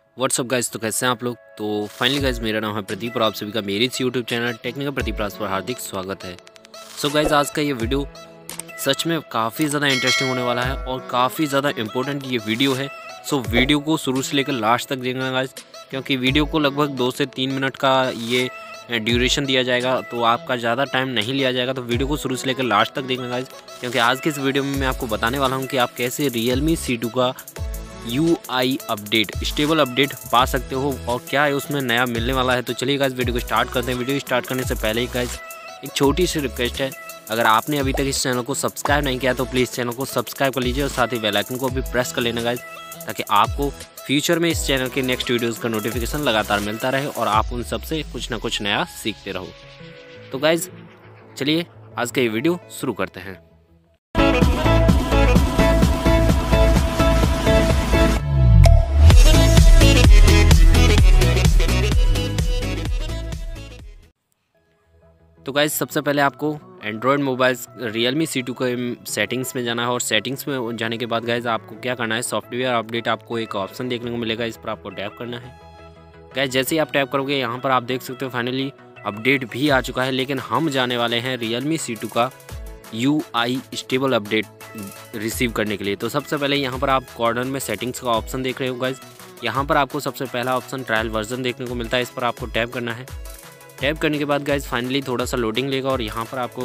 WhatsApp guys, तो कैसे हैं आप लोग। तो फाइनली गाइस, मेरा नाम है प्रदीप और आप सभी का मेरे इस यूट्यूब चैनल टेक्निकल प्रदीप पर हार्दिक स्वागत है। सो गाइस, आज का ये वीडियो सच में काफ़ी ज़्यादा इंटरेस्टिंग होने वाला है और काफ़ी ज़्यादा इंपॉर्टेंट ये वीडियो है। सो वीडियो को शुरू से लेकर लास्ट तक देखना गाइस, क्योंकि वीडियो को लगभग 2 से 3 मिनट का ये ड्यूरेशन दिया जाएगा, तो आपका ज़्यादा टाइम नहीं लिया जाएगा। तो वीडियो को शुरू से लेकर लास्ट तक देखना गाइस, क्योंकि आज के इस वीडियो में मैं आपको बताने वाला हूँ कि आप कैसे Realme C2 का UI अपडेट, स्टेबल अपडेट पा सकते हो और क्या है उसमें नया मिलने वाला है। तो चलिए गाइस, वीडियो को स्टार्ट करते हैं। वीडियो स्टार्ट करने से पहले ही गाइस एक छोटी सी रिक्वेस्ट है, अगर आपने अभी तक इस चैनल को सब्सक्राइब नहीं किया तो प्लीज़ चैनल को सब्सक्राइब कर लीजिए और साथ ही बेल आइकन को भी प्रेस कर लेना गाइस, ताकि आपको फ्यूचर में इस चैनल के नेक्स्ट वीडियोस का नोटिफिकेशन लगातार मिलता रहे और आप उन सब से कुछ ना कुछ नया सीखते रहो। तो गाइस चलिए आज का ये वीडियो शुरू करते हैं। तो गाइस, सबसे पहले आपको एंड्रॉयड मोबाइल्स Realme C2 के सेटिंग्स में जाना है और सेटिंग्स में जाने के बाद गाइस आपको क्या करना है, सॉफ्टवेयर अपडेट आपको एक ऑप्शन देखने को मिलेगा, इस पर आपको टैप करना है। गाइस जैसे ही आप टैप करोगे यहाँ पर आप देख सकते हो फाइनली अपडेट भी आ चुका है, लेकिन हम जाने वाले हैं Realme C2 का UI स्टेबल अपडेट रिसीव करने के लिए। तो सबसे पहले यहाँ पर आप कॉर्नर में सेटिंग्स का ऑप्शन देख रहे हो गाइस, यहाँ पर आपको सबसे पहला ऑप्शन ट्रायल वर्जन देखने को मिलता है, इस पर आपको टैप करना है। टैप करने के बाद गाइस फाइनली थोड़ा सा लोडिंग लेगा और यहाँ पर आपको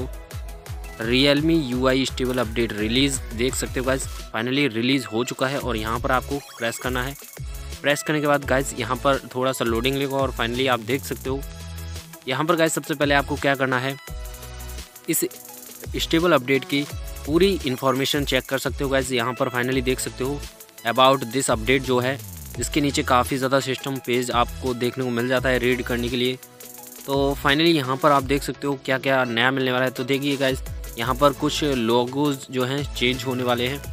Realme UI stable update release देख सकते हो गाइस, फाइनली रिलीज़ हो चुका है और यहाँ पर आपको प्रेस करना है। प्रेस करने के बाद गाइस यहाँ पर थोड़ा सा लोडिंग लेगा और फाइनली आप देख सकते हो यहाँ पर गाइस सबसे पहले आपको क्या करना है, इस स्टेबल अपडेट की पूरी इन्फॉर्मेशन चेक कर सकते हो गाइस। यहाँ पर फाइनली देख सकते हो अबाउट दिस अपडेट जो है, इसके नीचे काफ़ी ज़्यादा सिस्टम पेज आपको देखने को मिल जाता है रीड करने के लिए। तो फाइनली यहाँ पर आप देख सकते हो क्या क्या नया मिलने वाला है। तो देखिए गाइस, यहाँ पर कुछ लोगोज जो हैं चेंज होने वाले हैं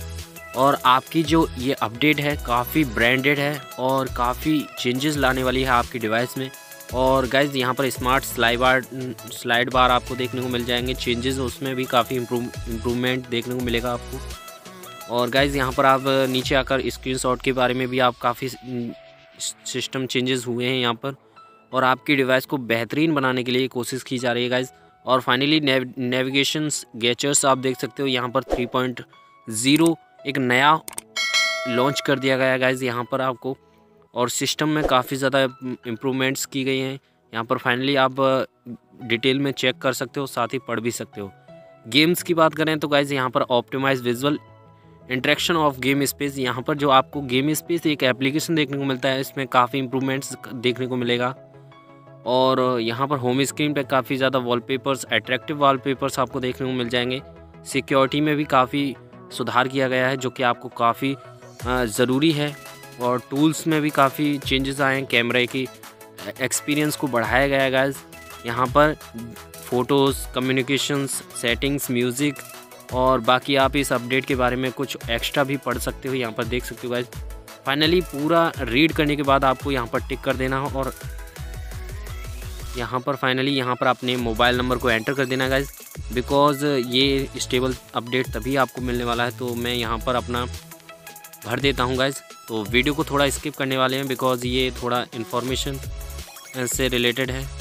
और आपकी जो ये अपडेट है काफ़ी ब्रांडेड है और काफ़ी चेंजेस लाने वाली है आपकी डिवाइस में। और गाइस यहाँ पर स्मार्ट स्लाइड बार आपको देखने को मिल जाएंगे, चेंजेस उसमें भी काफ़ी इम्प्रूवमेंट देखने को मिलेगा आपको। और गाइस यहाँ पर आप नीचे आकर स्क्रीनशॉट के बारे में भी आप काफ़ी सिस्टम चेंजेस हुए हैं यहाँ पर और आपकी डिवाइस को बेहतरीन बनाने के लिए कोशिश की जा रही है गाइस। और फाइनली नेविगेशन गैजेट्स आप देख सकते हो यहाँ पर 3.0 एक नया लॉन्च कर दिया गया है गाइस यहाँ पर आपको, और सिस्टम में काफ़ी ज़्यादा इम्प्रूवमेंट्स की गई हैं। यहाँ पर फाइनली आप डिटेल में चेक कर सकते हो, साथ ही पढ़ भी सकते हो। गेम्स की बात करें तो गाइस यहाँ पर optimize visual interaction of game space, यहाँ पर जो आपको गेम स्पेस एक एप्लीकेशन देखने को मिलता है, इसमें काफ़ी इम्प्रूवमेंट्स देखने को मिलेगा। और यहाँ पर होम स्क्रीन पे काफ़ी ज़्यादा वॉलपेपर्स, अट्रैक्टिव वॉलपेपर्स आपको देखने को मिल जाएंगे। सिक्योरिटी में भी काफ़ी सुधार किया गया है जो कि आपको काफ़ी ज़रूरी है। और टूल्स में भी काफ़ी चेंजेस आए हैं, कैमरे की एक्सपीरियंस को बढ़ाया गया है गाइस। यहाँ पर फ़ोटोज़, कम्युनिकेशंस, सेटिंग्स, म्यूज़िक और बाकी आप इस अपडेट के बारे में कुछ एक्स्ट्रा भी पढ़ सकते हो, यहाँ पर देख सकते हो गाइस। फाइनली पूरा रीड करने के बाद आपको यहाँ पर टिक कर देना हो और यहाँ पर फाइनली यहाँ पर अपने मोबाइल नंबर को एंटर कर देना गाइस, बिकॉज़ ये स्टेबल अपडेट तभी आपको मिलने वाला है। तो मैं यहाँ पर अपना भर देता हूँ गाइस। तो वीडियो को थोड़ा स्किप करने वाले हैं बिकॉज़ ये थोड़ा इन्फॉर्मेशन से रिलेटेड है।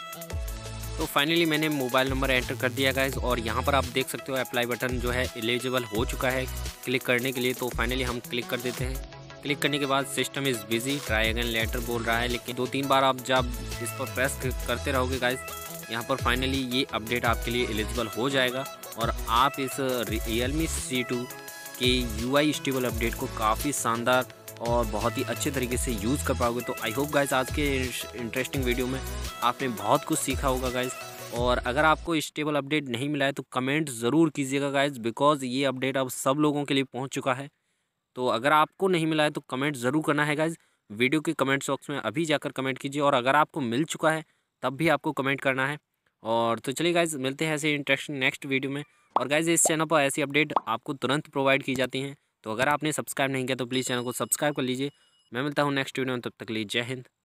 तो फाइनली मैंने मोबाइल नंबर एंटर कर दिया गाइस और यहाँ पर आप देख सकते हो अप्लाई बटन जो है एलिजिबल हो चुका है क्लिक करने के लिए। तो फाइनली हम क्लिक कर देते हैं। क्लिक करने के बाद system is busy, try again later बोल रहा है, लेकिन 2-3 बार आप जब इस पर प्रेस करते रहोगे गाइस, यहाँ पर फाइनली ये अपडेट आपके लिए एलिजिबल हो जाएगा और आप इस Realme C2 के UI स्टेबल अपडेट को काफ़ी शानदार और बहुत ही अच्छे तरीके से यूज़ कर पाओगे। तो आई होप गाइस आज के इंटरेस्टिंग वीडियो में आपने बहुत कुछ सीखा होगा गाइस। और अगर आपको स्टेबल अपडेट नहीं मिला है तो कमेंट ज़रूर कीजिएगा गाइस, बिकॉज़ ये अपडेट अब सब लोगों के लिए पहुँच चुका है। तो अगर आपको नहीं मिला है तो कमेंट ज़रूर करना है गाइज़, वीडियो के कमेंट बॉक्स में अभी जाकर कमेंट कीजिए और अगर आपको मिल चुका है तब भी आपको कमेंट करना है। और तो चलिए गाइज़, मिलते हैं ऐसे इंटरेस्टिंग नेक्स्ट वीडियो में। और गाइज़ इस चैनल पर ऐसी अपडेट आपको तुरंत प्रोवाइड की जाती हैं, तो अगर आपने सब्सक्राइब नहीं किया तो प्लीज़ चैनल को सब्सक्राइब कर लीजिए। मैं मिलता हूँ नेक्स्ट वीडियो में, तब तक के लिए जय हिंद।